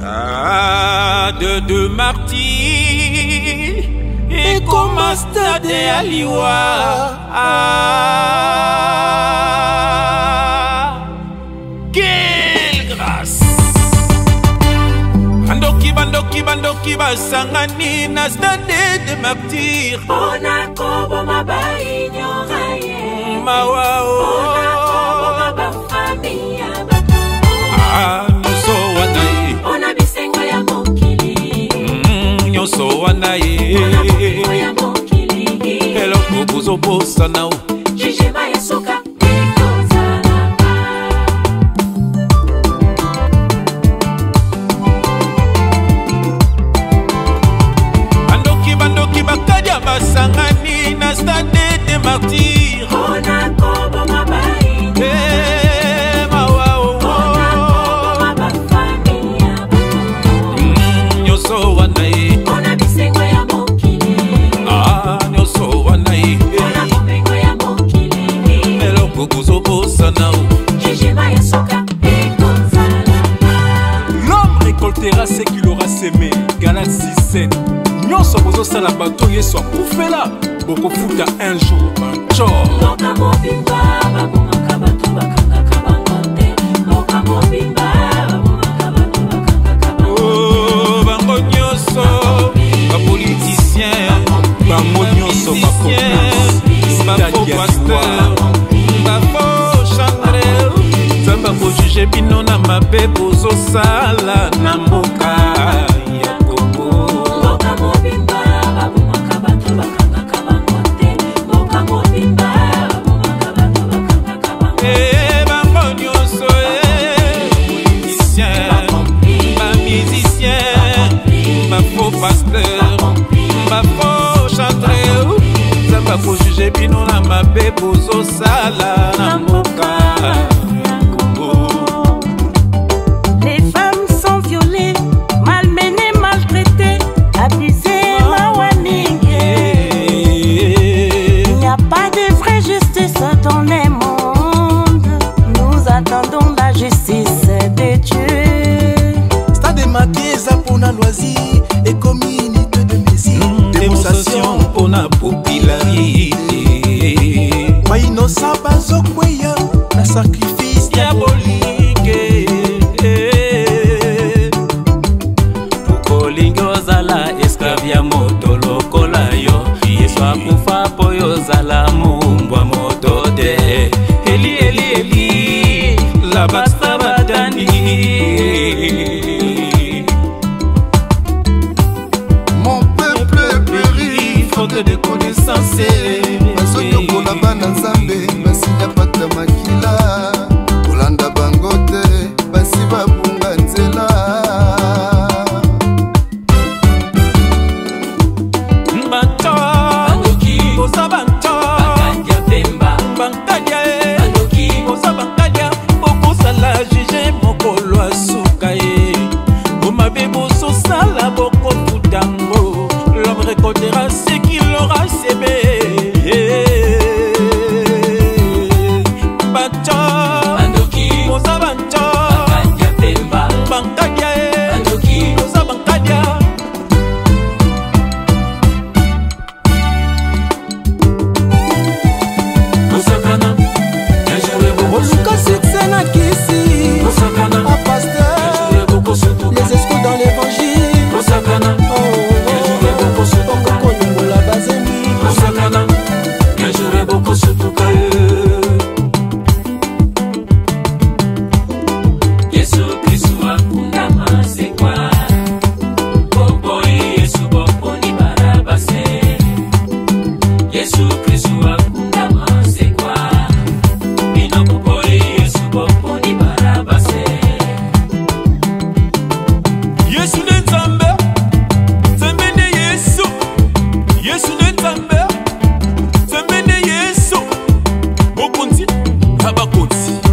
Stade de martyrs et comme un stade à Liwa. Quelle grâce! Bandoki basangani na stade de martyrs. Ona kobo mabai nyoraye. Mawao. Ona kobo mabafamia bato. Nyoso wanaye. Ona bisengo ya mokili. Nyoso wanaye. Ona bisengo ya mokili. Hello kubuzo bosa nao. Jijema yesoka. Basangani na stade de martyrs. Ona kobo mabai. Mawao. Ona kobo mabafamia bato. Nyoso wanaye. Ona bisengo ya mokili. Nyoso wanaye. Ona kopengo ya mokili. Melo kukuzo bosa nao. Jijema yesoka. L'homme récoltera ce qu'il aura semé. Galaxie 7. Nyonso bozo sala bato yeso akufela bokofuta un jour bancho. Loka mobimba babumaka bato bakangaka bangote. Loka mobimba babumaka bato bakangaka bangote. Oh, bango nyonso bapoliticien, bango nyonso bakomplexe, bafo pasteur, bafo chandrel. Zamba ko juge bino na mabe bozosala na mboka. Pasteur, ma faux chanteur, ça va pour juger bino na mabe bozo sala na mboka. Les femmes sont violées, malmenées, maltraitées, abusées, mawaningue. Il n'y a pas de vraie justice dans les mondes. Nous attendons la justice de Dieu. Stade marqué ça pour la loisir. Et communauté de Messie, démonstration pour la popularité. Ma innocent bazokweya, la sacrifice diabolique. Pukolingo zala esclavia moto lokola yo. Yeso akufa poyo zala mumbwa moto de. Eli, eli, eli, la basta badani. De connaissance bazoyokola bana nzambe basinya pata makila kolanda bango te basi babunga nzela banto kosa banto bankadia kosa bankadia okosala juge mokolo asuka ye omabe bososala bokofutango. L'homme récoltera ce qu'il aura semé. Bancho, Mosa Bancho, Bankadia, Mosa Bankadia. Oluka succès na kisi, a pasteur, les escouts dans l'évangile. Abakonzi